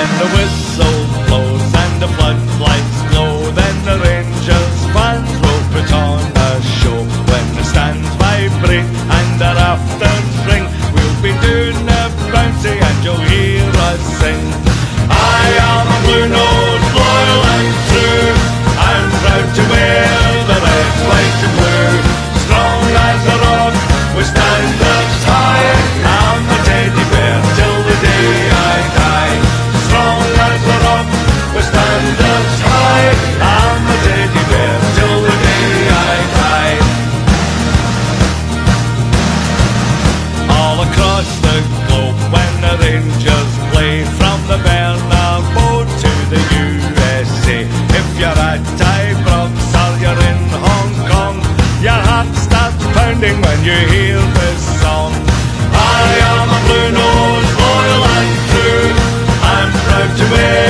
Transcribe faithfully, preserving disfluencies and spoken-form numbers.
When the whistle blows and the floodlights glow, then the Rangers fans will put on a show. When the stands vibrate and the rafters ring, we'll be doing a bouncy and you'll hear us sing. I am a blue nose, loyal and true. I'm proud to wear the red, white and blue. Strong as a rock, we stand us high. I'm a teddy bear till the day I die. Strong as a rock, we stand us high. I'm a teddy bear till the day I die. All across the globe when the Rangers play, from the Bernabeu to the U S A. If you're at Ibrox or you're in Hong Kong, your heart starts pounding when you hear this song. I am a blue nose, loyal and true. I'm proud to wear